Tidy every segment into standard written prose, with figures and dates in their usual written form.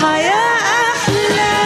حياة أحلى.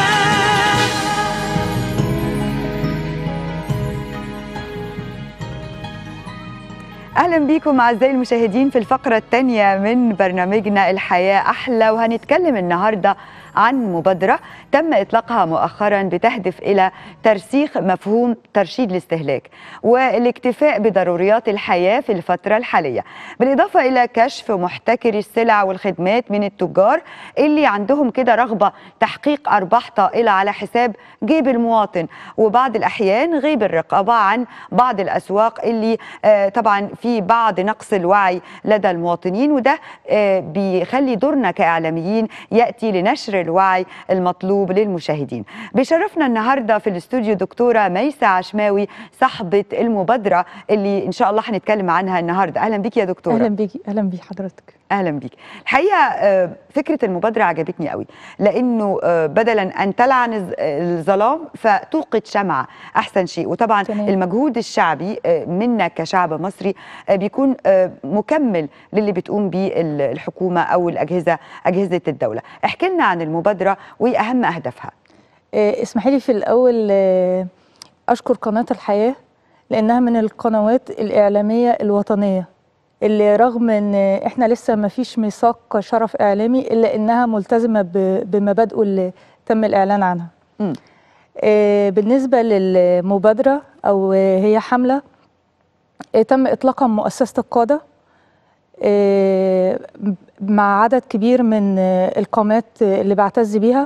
أهلا بكم أعزائي المشاهدين في الفقرة الثانية من برنامجنا الحياة أحلى، وهنتكلم النهاردة عن مبادرة تم إطلاقها مؤخرا بتهدف إلى ترسيخ مفهوم ترشيد الاستهلاك والاكتفاء بضروريات الحياة في الفترة الحالية، بالإضافة إلى كشف محتكري السلع والخدمات من التجار اللي عندهم كده رغبة تحقيق أرباح طائلة على حساب جيب المواطن، وبعض الأحيان غيب الرقابة عن بعض الأسواق اللي طبعا في بعض نقص الوعي لدى المواطنين، وده بيخلي دورنا كإعلاميين يأتي لنشر الوعي المطلوب للمشاهدين. بيشرفنا النهارده في الاستوديو دكتوره ميسة عشماوي صاحبه المبادره اللي ان شاء الله هنتكلم عنها النهارده. اهلا بيكي يا دكتوره. اهلا بيكي. اهلا بي حضرتك. اهلا بيكي. الحقيقه فكره المبادره عجبتني قوي، لانه بدلا ان تلعن الظلام فتوقد شمعه احسن شيء، وطبعا المجهود الشعبي منا كشعب مصري بيكون مكمل للي بتقوم به الحكومه او اجهزه الدوله. احكي لنا عن المبادره وايه اهم اهدافها. اسمحي لي في الاول اشكر قناه الحياه، لانها من القنوات الاعلاميه الوطنيه اللي رغم ان احنا لسه ما فيش ميثاق شرف اعلامي الا انها ملتزمه بمبادئه اللي تم الاعلان عنها. بالنسبه للمبادره او هي حمله تم اطلاقها من مؤسسه القاده مع عدد كبير من القامات اللي بعتز بيها.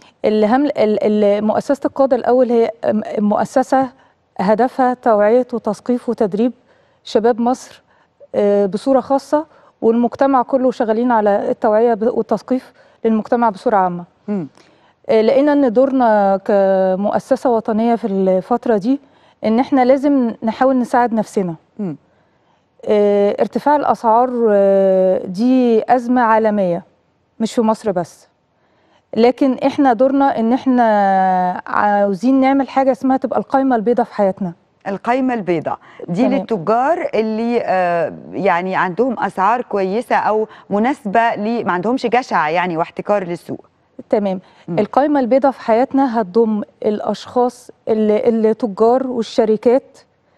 مؤسسه القاده الاول هي مؤسسه هدفها توعيه وتثقيف وتدريب شباب مصر بصورة خاصة، والمجتمع كله شغالين على التوعية والتثقيف للمجتمع بصورة عامة. لقينا ان دورنا كمؤسسة وطنية في الفترة دي ان احنا لازم نحاول نساعد نفسنا. ارتفاع الأسعار دي أزمة عالمية مش في مصر بس، لكن احنا دورنا ان احنا عاوزين نعمل حاجة اسمها تبقى القايمة البيضاء في حياتنا. القايمة البيضاء دي للتجار اللي يعني عندهم أسعار كويسة أو مناسبة ما عندهمش جشع يعني واحتكار للسوق. تمام. القايمة البيضاء في حياتنا هتضم الأشخاص التجار والشركات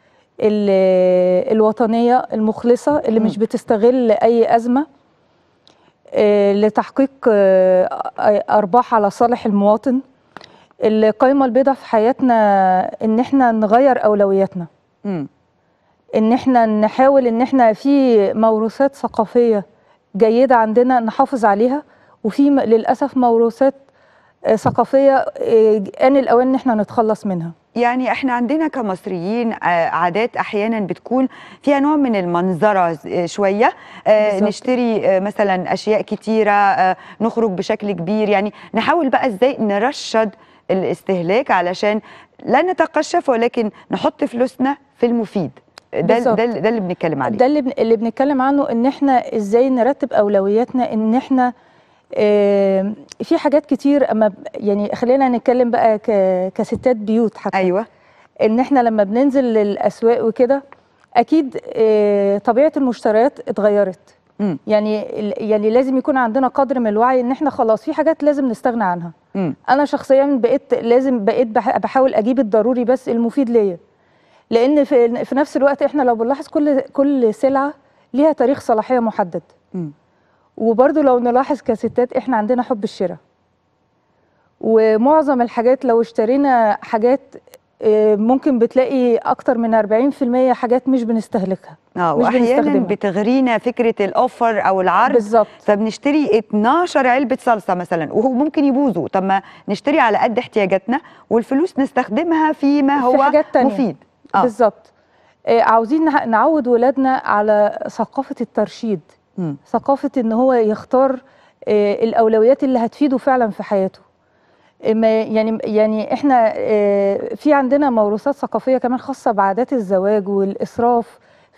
الوطنية المخلصة اللي مش بتستغل أي أزمة لتحقيق أرباح على صالح المواطن. القايمة البيضاء في حياتنا ان احنا نغير اولوياتنا، ان احنا نحاول ان احنا في موروثات ثقافية جيدة عندنا نحافظ عليها، وفي للأسف موروثات ثقافية آن الأوان ان احنا نتخلص منها. يعني احنا عندنا كمصريين عادات احيانا بتكون فيها نوع من المنظرة شوية، نشتري مثلا اشياء كتيرة، نخرج بشكل كبير، يعني نحاول بقى ازاي نرشد الاستهلاك علشان لا نتقشف ولكن نحط فلوسنا في المفيد. ده اللي بنتكلم عليه. ده اللي بنتكلم عنه، ان احنا ازاي نرتب اولوياتنا، ان احنا في حاجات كتير. اما يعني خلينا نتكلم بقى كستات بيوت حتى. ايوه. ان احنا لما بننزل للاسواق وكده اكيد طبيعه المشتريات اتغيرت. يعني لازم يكون عندنا قدر من الوعي ان احنا خلاص في حاجات لازم نستغنى عنها. انا شخصيا بقيت بحاول اجيب الضروري بس المفيد ليا، لان في نفس الوقت احنا لو بنلاحظ كل سلعه ليها تاريخ صلاحيه محدد. وبرضو لو نلاحظ كستات احنا عندنا حب الشراء، ومعظم الحاجات لو اشترينا حاجات ممكن بتلاقي اكتر من 40% حاجات مش بنستهلكها، مش واحيانا بتغرينا فكره الاوفر او العرض. بالظبط. فبنشتري 12 علبه صلصه مثلا وهو ممكن يبوظوا، طب ما نشتري على قد احتياجاتنا والفلوس نستخدمها فيما هو في حاجات تانية. مفيد. بالظبط. عاوزين نعود ولادنا على ثقافه الترشيد، ثقافه ان هو يختار الاولويات اللي هتفيده فعلا في حياته. يعني احنا في عندنا موروثات ثقافيه كمان خاصه بعادات الزواج والاسراف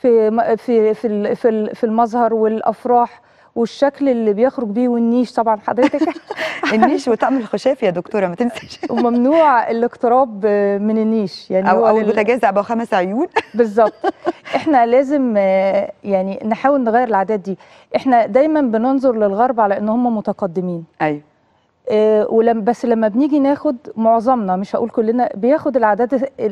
في المظهر والافراح والشكل اللي بيخرج بيه، والنيش طبعا حضرتك النيش وطعم الخشاف يا دكتوره ما تنسيش. وممنوع الاقتراب من النيش، يعني او البوتاجاز ابو 5 عيون. بالظبط. احنا لازم يعني نحاول نغير العادات دي. احنا دايما بننظر للغرب على ان هم متقدمين. ايوه. بس لما بنيجي ناخد، معظمنا مش هقول كلنا، بياخد العادات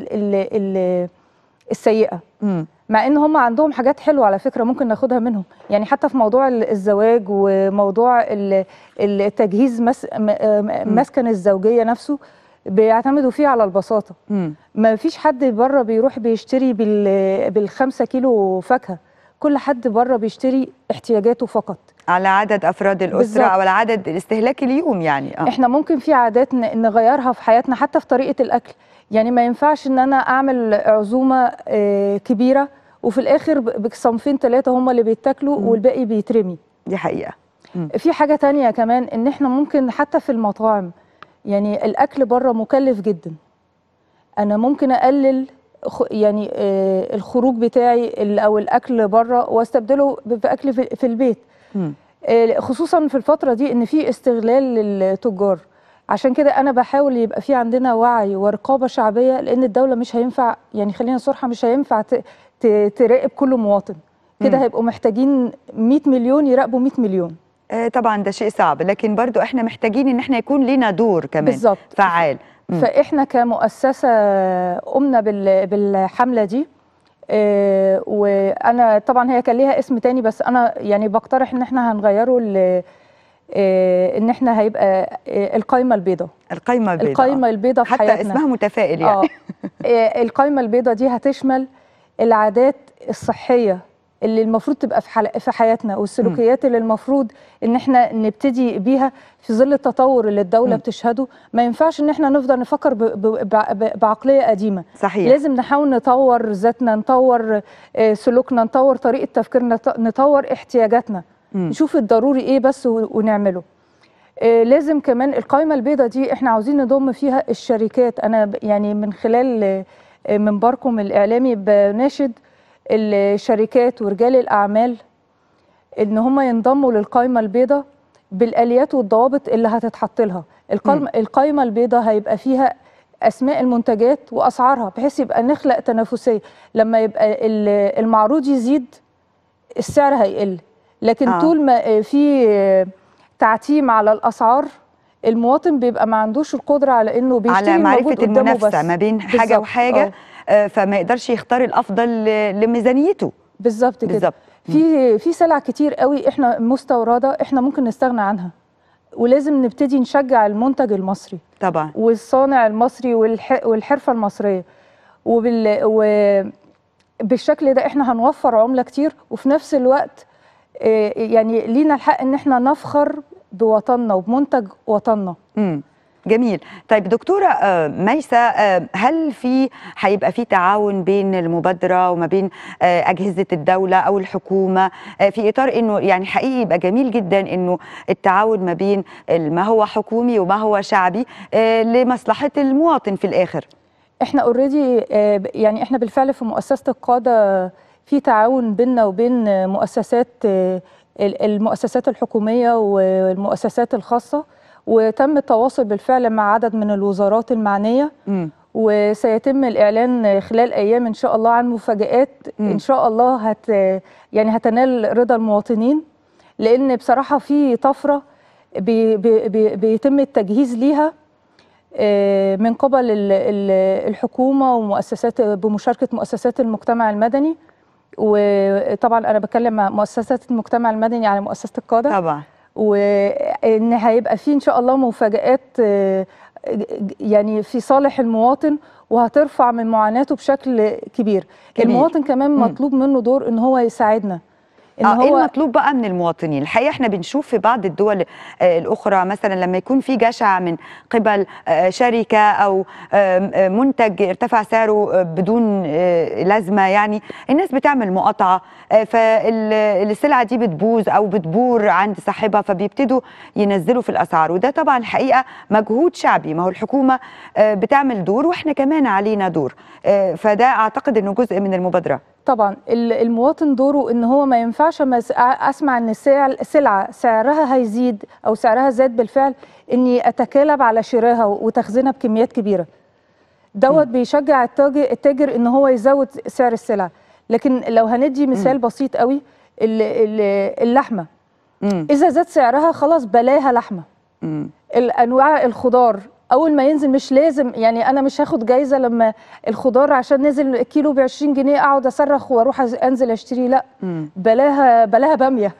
السيئة، مع ان هم عندهم حاجات حلوه على فكره ممكن ناخدها منهم. يعني حتى في موضوع الزواج وموضوع التجهيز مسكن الزوجيه نفسه بيعتمدوا فيه على البساطه. ما فيش حد بره بيروح بيشتري بال5 كيلو فاكهه، كل حد بره بيشتري احتياجاته فقط على عدد افراد الاسره بالزبط. او على عدد الاستهلاك اليوم يعني. احنا ممكن في عادات نغيرها في حياتنا، حتى في طريقه الاكل. يعني ما ينفعش ان انا اعمل عزومه كبيره وفي الاخر بصنفين 3 هم اللي بيتاكلوا والباقي بيترمي. دي حقيقه. في حاجه تانية كمان، ان احنا ممكن حتى في المطاعم، يعني الاكل بره مكلف جدا. انا ممكن اقلل يعني الخروج بتاعي او الاكل بره واستبدله باكل في البيت. خصوصا في الفتره دي ان في استغلال للتجار. عشان كده انا بحاول يبقى في عندنا وعي ورقابه شعبيه، لان الدوله مش هينفع، يعني خلينا صراحه، مش هينفع تراقب كل مواطن كده. هيبقوا محتاجين 100 مليون يراقبوا 100 مليون. طبعا ده شيء صعب، لكن برضو احنا محتاجين ان احنا يكون لنا دور كمان بالزبط. فعال. فاحنا كمؤسسه قمنا بالحمله دي. وانا طبعا هي كان ليها اسم تاني، بس انا يعني بقترح ان احنا هنغيره ان احنا هيبقى القايمه البيضاء. القايمه البيضاء في حتى حياتنا، اسمها متفائل يعني. القايمه البيضاء دي هتشمل العادات الصحيه اللي المفروض تبقى في حياتنا، والسلوكيات اللي المفروض ان احنا نبتدي بيها في ظل التطور اللي الدوله بتشهده. ما ينفعش ان احنا نفضل نفكر بعقليه قديمه. صحيح. لازم نحاول نطور ذاتنا، نطور سلوكنا، نطور طريقه تفكيرنا، نطور احتياجاتنا، نشوف الضروري ايه بس ونعمله. لازم كمان القائمه البيضاء دي احنا عاوزين نضم فيها الشركات. انا يعني من خلال منبركم الاعلامي بناشد الشركات ورجال الاعمال ان هم ينضموا للقائمه البيضاء بالاليات والضوابط اللي هتتحط لها. القائمه البيضاء هيبقى فيها اسماء المنتجات واسعارها، بحيث يبقى نخلق تنافسيه. لما يبقى المعروض يزيد السعر هيقل، لكن طول ما في تعتيم على الاسعار المواطن بيبقى ما عندوش القدره على انه بيشتري على معرفه المنافسه بس ما بين حاجه وحاجه. فما يقدرش يختار الافضل لميزانيته. بالظبط كده. في سلع كتير قوي احنا مستورده، احنا ممكن نستغنى عنها، ولازم نبتدي نشجع المنتج المصري طبعا، والصانع المصري والحرفه المصريه. وبالشكل ده احنا هنوفر عمله كتير، وفي نفس الوقت يعني لينا الحق ان احنا نفخر بوطننا وبمنتج وطننا. جميل. طيب دكتورة ميسة، هل هيبقى في تعاون بين المبادرة وما بين أجهزة الدولة أو الحكومة في إطار إنه يعني حقيقي يبقى جميل جدا إنه التعاون ما بين ما هو حكومي وما هو شعبي لمصلحة المواطن في الآخر؟ احنا اوريدي يعني احنا بالفعل في مؤسسة القادة في تعاون بيننا وبين المؤسسات الحكومية والمؤسسات الخاصة، وتم التواصل بالفعل مع عدد من الوزارات المعنية. وسيتم الإعلان خلال أيام إن شاء الله عن مفاجآت إن شاء الله يعني هتنال رضا المواطنين، لأن بصراحة في طفرة بيتم التجهيز ليها من قبل الحكومة ومؤسسات بمشاركة مؤسسات المجتمع المدني. وطبعا أنا بتكلم مع مؤسسات المجتمع المدني على مؤسسة القادة طبعا، وإن هيبقى فيه إن شاء الله مفاجآت يعني في صالح المواطن، وهترفع من معاناته بشكل كبير. المواطن كمان مطلوب منه دور إن هو يساعدنا. ايه المطلوب بقى من المواطنين؟ الحقيقه احنا بنشوف في بعض الدول الاخرى مثلا لما يكون في جشع من قبل شركه او منتج ارتفع سعره بدون لازمه، يعني الناس بتعمل مقاطعه، فالسلعه دي بتبوظ او بتبور عند صاحبها، فبيبتدوا ينزلوا في الاسعار. وده طبعا الحقيقه مجهود شعبي، ما هو الحكومه بتعمل دور واحنا كمان علينا دور، فده اعتقد انه جزء من المبادره. طبعا المواطن دوره ان هو ما ينفعش اسمع ان السلعه سعرها هيزيد او سعرها زاد بالفعل اني اتكالب على شرائها وتخزينها بكميات كبيره. دوت بيشجع التاجر ان هو يزود سعر السلعه. لكن لو هندي مثال بسيط قوي، اللحمه اذا زاد سعرها خلاص بلاها لحمه، الانواع الخضار اول ما ينزل مش لازم، يعني انا مش هاخد جايزه لما الخضار عشان نزل كيلو ب 20 جنيه اقعد اصرخ واروح انزل اشتري، لا بلاها باميه.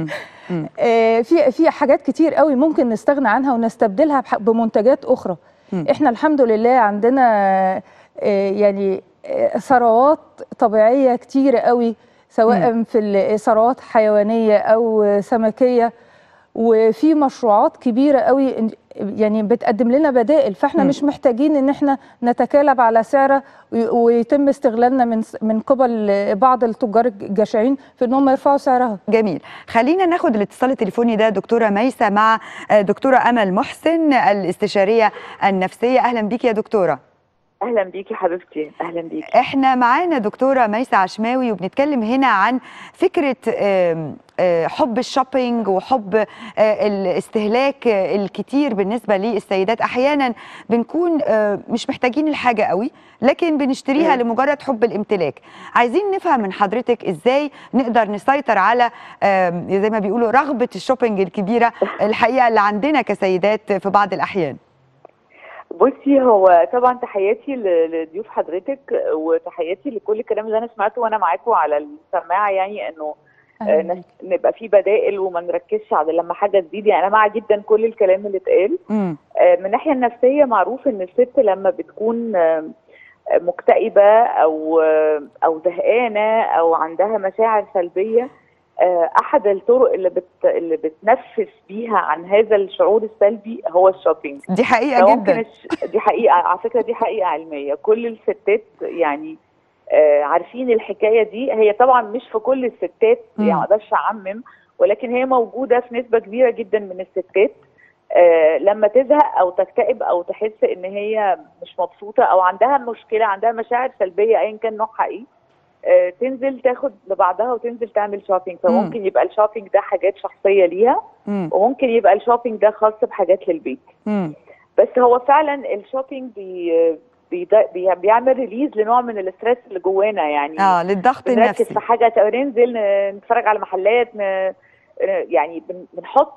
في حاجات كتير قوي ممكن نستغنى عنها ونستبدلها بمنتجات اخرى. احنا الحمد لله عندنا يعني ثروات طبيعيه كتير قوي، سواء في الثروات حيوانيه او سمكيه، وفي مشروعات كبيره قوي يعني بتقدم لنا بدائل، فاحنا مش محتاجين ان احنا نتكالب على سعره ويتم استغلالنا من قبل بعض التجار الجشعين في ان هم يرفعوا سعرها. جميل. خلينا ناخد الاتصال التليفوني ده دكتوره ميسه مع دكتوره امل محسن الاستشاريه النفسيه. اهلا بيكي يا دكتوره. اهلا بيكي حبيبتي، اهلا بيكي. احنا معانا دكتوره ميسه عشماوي وبنتكلم هنا عن فكره حب الشوبينج وحب الاستهلاك الكتير بالنسبه للسيدات. احيانا بنكون مش محتاجين الحاجه قوي لكن بنشتريها لمجرد حب الامتلاك. عايزين نفهم من حضرتك ازاي نقدر نسيطر على زي ما بيقولوا رغبه الشوبينج الكبيره الحقيقه اللي عندنا كسيدات في بعض الاحيان. بصي، هو طبعا تحياتي لضيوف حضرتك وتحياتي لكل الكلام اللي انا سمعته وانا معاكم على السماعه، يعني انه نبقى في بدائل وما نركزش على لما حاجه تزيد. يعني انا مع جدا كل الكلام اللي اتقال. من الناحيه النفسيه معروف ان الست لما بتكون مكتئبه او زهقانه او عندها مشاعر سلبيه، احد الطرق اللي بتنفس بيها عن هذا الشعور السلبي هو الشوبينج. دي حقيقه جدا. دي حقيقه على فكره، دي حقيقه علميه. كل الستات يعني عارفين الحكايه دي. هي طبعا مش في كل الستات، يعني ما اقدرش اعمم، ولكن هي موجوده في نسبه كبيره جدا من الستات. لما تزهق او تكتئب او تحس ان هي مش مبسوطه او عندها مشكله، عندها مشاعر سلبيه ايا كان نوعها ايه، تنزل تاخد لبعضها وتنزل تعمل شوبينج. فممكن يبقى الشوبينج ده حاجات شخصيه ليها، وممكن يبقى الشوبينج ده خاص بحاجات للبيت. بس هو فعلا الشوبينج بيعمل ريليز لنوع من الاسترس اللي جوانا، يعني للضغط النفسي. في حاجه ننزل نتفرج على محلات، يعني بنحط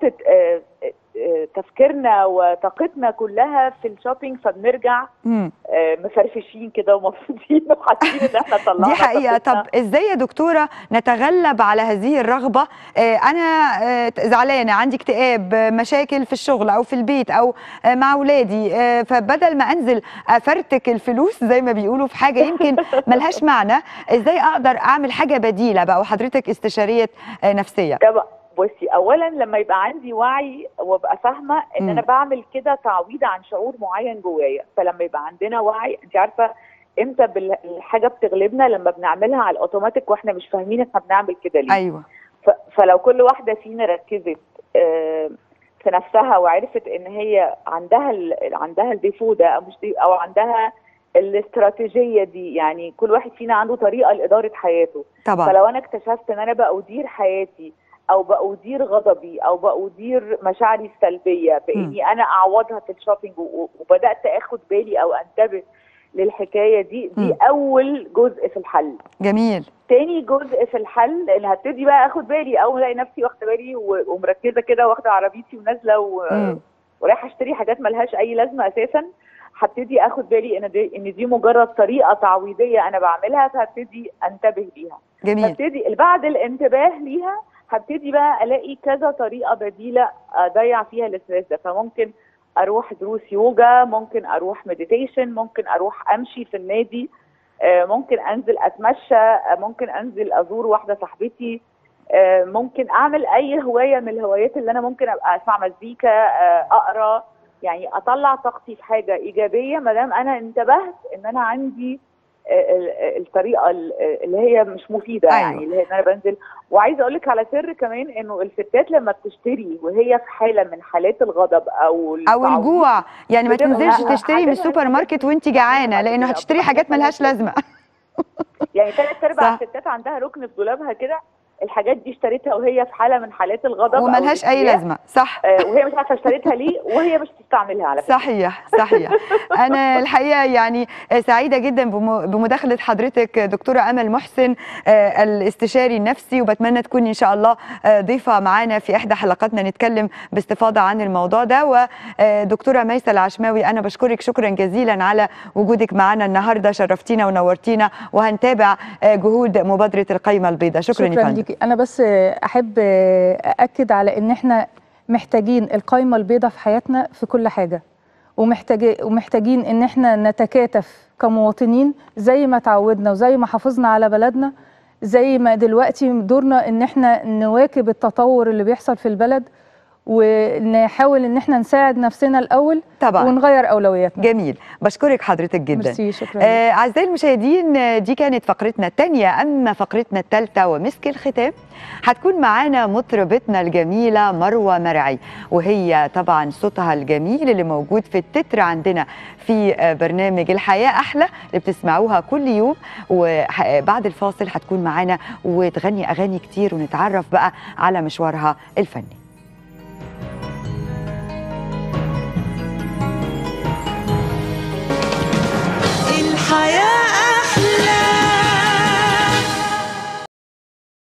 تفكيرنا وطاقتنا كلها في الشوبينج، فبنرجع مفرفشين كده ومبسوطين وحاسين ان احنا طلعنا. دي حقيقه. طب ازاي يا دكتوره نتغلب على هذه الرغبه؟ انا زعلانه، عندي اكتئاب، مشاكل في الشغل او في البيت او مع اولادي، فبدل ما انزل افرتك الفلوس زي ما بيقولوا في حاجه يمكن ملهاش معنى، ازاي اقدر اعمل حاجه بديله بقى وحضرتك استشاريه نفسيه؟ بصي، اولا لما يبقى عندي وعي وابقى فاهمه ان انا بعمل كده تعويض عن شعور معين جوايا. فلما يبقى عندنا وعي، انت عارفه امتى الحاجه بتغلبنا؟ لما بنعملها على الاوتوماتيك واحنا مش فاهمين احنا بنعمل كده ليه. ايوه. فلو كل واحده فينا ركزت في نفسها وعرفت ان هي عندها الديفو ده او عندها الاستراتيجيه دي، يعني كل واحد فينا عنده طريقه لاداره حياته طبعا. فلو انا اكتشفت ان انا بأدير حياتي او بأدير غضبي او بأدير مشاعري السلبيه باني انا اعوضها في الشوبينج، وبدات اخد بالي او انتبه للحكايه دي اول جزء في الحل. جميل. تاني جزء في الحل اللي هبتدي بقى اخد بالي، اول ما الاقي نفسي واخده بالي ومركزه كده واخده عربيتي ونازله ورايحه اشتري حاجات ملهاش اي لازمه اساسا، هبتدي اخد بالي ان دي مجرد طريقه تعويضيه انا بعملها، فهبتدي انتبه ليها. جميل. هبتدي بعد الانتباه ليها هبتدي بقى الاقي كذا طريقه بديله اضيع فيها الاسترس ده. فممكن اروح دروس يوجا، ممكن اروح مديتيشن، ممكن اروح امشي في النادي، ممكن انزل اتمشى، ممكن انزل ازور واحده صاحبتي، ممكن اعمل اي هوايه من الهوايات اللي انا ممكن ابقى اسمع مزيكا، اقرا، يعني اطلع طاقتي في حاجه ايجابيه ما دام انا انتبهت ان انا عندي الطريقه اللي هي مش مفيده. أيوة. يعني اللي هي ان انا بنزل. وعايزه اقول لك على سر كمان، انه الستات لما بتشتري وهي في حاله من حالات الغضب او الجوع، يعني ما تنزلش تشتري من السوبر ماركت وانت جعانه، لانه هتشتري حاجات ملهاش لازمه. يعني 3/4 الستات عندها ركن في دولابها كده الحاجات دي اشتريتها وهي في حاله من حالات الغضب وملهاش اي لازمه. صح. وهي مش عارفه اشتريتها ليه وهي مش تستعملها على فكره. صحيح صحيح. انا الحقيقه يعني سعيده جدا بمداخله حضرتك دكتوره امل محسن، الاستشاري النفسي، وبتمنى تكوني ان شاء الله ضيفه معانا في احدى حلقاتنا نتكلم باستفاضه عن الموضوع ده. ودكتوره ميسة العشماوي، انا بشكرك شكرا جزيلا على وجودك معنا النهارده، شرفتينا ونورتينا، وهنتابع جهود مبادره القايمه البيضاء. شكرا يا فندم. انا بس احب ااكد على ان احنا محتاجين القايمه البيضاء في حياتنا في كل حاجه، ومحتاجين ان احنا نتكاتف كمواطنين زي ما تعودنا وزي ما حافظنا على بلدنا، زي ما دلوقتي دورنا ان احنا نواكب التطور اللي بيحصل في البلد، ونحاول ان احنا نساعد نفسنا الاول طبعا ونغير اولوياتنا. جميل، بشكرك حضرتك جدا. ميرسي، شكرا. اعزائي المشاهدين، دي كانت فقرتنا الثانيه. اما فقرتنا الثالثه ومسك الختام هتكون معانا مطربتنا الجميله مروه مرعي، وهي طبعا صوتها الجميل اللي موجود في التتر عندنا في برنامج الحياه احلى اللي بتسمعوها كل يوم. وبعد الفاصل هتكون معانا وتغني اغاني كتير ونتعرف بقى على مشوارها الفني.